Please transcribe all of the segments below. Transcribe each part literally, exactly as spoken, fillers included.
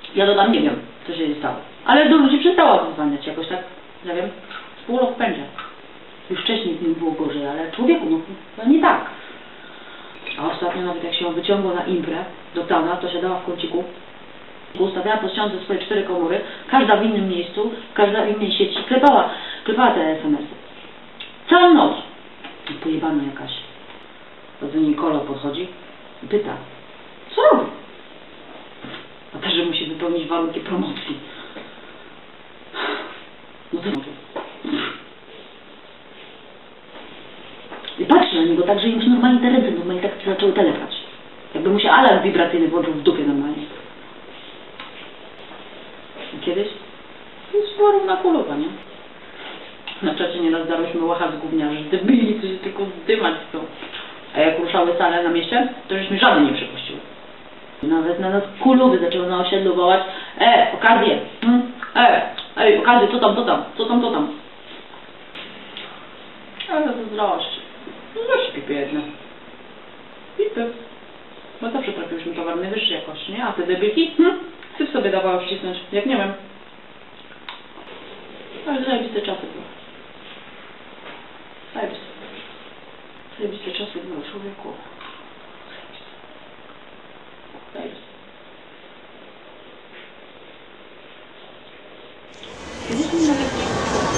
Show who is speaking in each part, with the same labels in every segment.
Speaker 1: Ja dodam, nie wiem, co się stało. Ale do ludzi przestała dzwonić jakoś tak, nie wiem, z pół roku pędzie. Już wcześniej z nim było gorzej, ale człowieku, no, no nie tak. A ostatnio nawet jak się wyciągło na imprę do Tana, to siadała w kąciku, ustawiała po ściance swoje cztery komory, każda w innym miejscu, każda w innej sieci, klepała, klepała te es em esy. Całą noc. Pojebana jakaś. To do niej Kolo podchodzi i pyta, co robi? A też, że musi wypełnić warunki promocji. No to i patrzy na niego tak, że im się normalnie te ręce normalnie tak zaczęły telepać. Jakby mu się alarm wibracyjny włączył w dupie normalnie. I kiedyś jest była równa kulowa, nie? Na czacie nieraz darośmy łachać z gówniarzy, debili, co się tylko zdymać chcą. A jak ruszały sale na mieście, to żeśmy żadne nie przepuściły. Nawet na nas kulowy zaczęły na osiedlu wołać: E, okazję! Hmm? E, ej, okazję, co tam, co tam, co tam, co tam? Ale to zdrowość. Zdrowość pipy jedne. Pipy. Bo zawsze trafiłyśmy towar najwyższej jakości, nie? A te debilki? Hm? Syp sobie dawało wcisnąć, jak nie wiem. Ale zajebiste czasy były. Zajebiste. Zajebiste czasy były, człowieku. Zajebiste. Kiedyś mi nawet...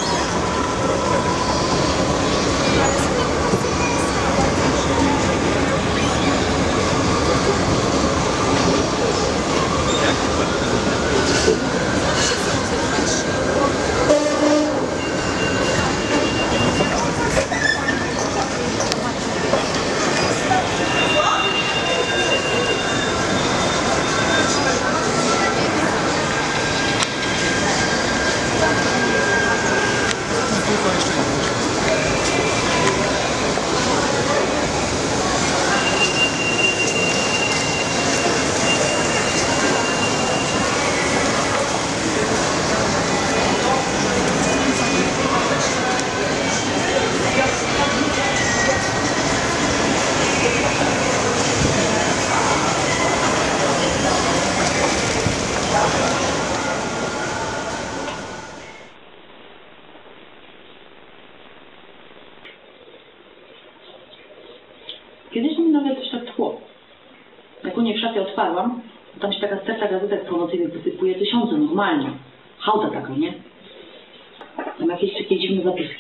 Speaker 1: Kiedyś mi nawet coś tak tchło. Jak u niej w szafie otwarłam, to tam się taka sterta gazetek promocyjnych wysypuje tysiące, normalnie. Hałda taka, nie? Tam jakieś takie dziwne zapisy.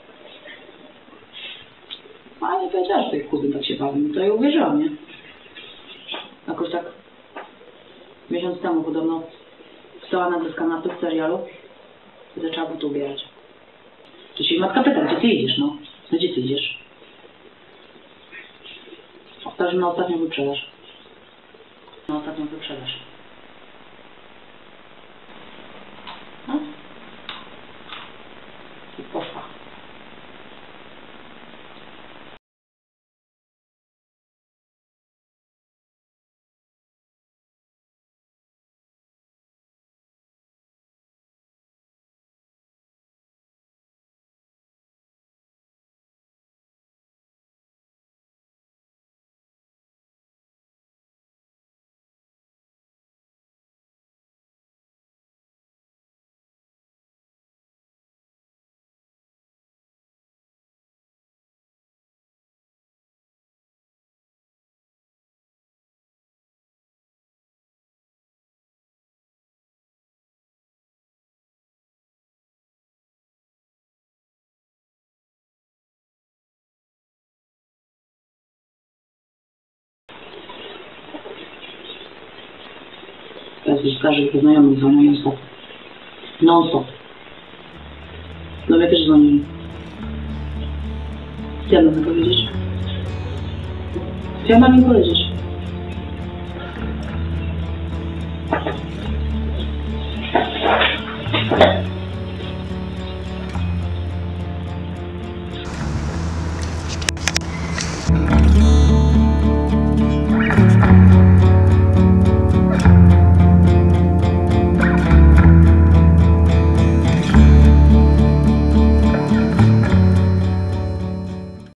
Speaker 1: A nie powiedziała, że tej kuzyn tak się bawi, to ja uwierzyłam, nie? Jakoś tak miesiąc temu podobno wstała nagle z kanapy w serialu i zaczęła buty ubierać. To się matka pyta, gdzie ty idziesz, no? No gdzie ty idziesz? Powtarzam, na ostatnią wyprzedaż. Na ostatnią wyprzedaż. No. I poszła. Teraz już każdy znajomych dzwonią non-stop. Non-stop. Do mnie też dzwonili. Co ja mam im powiedzieć? Co ja mam im powiedzieć?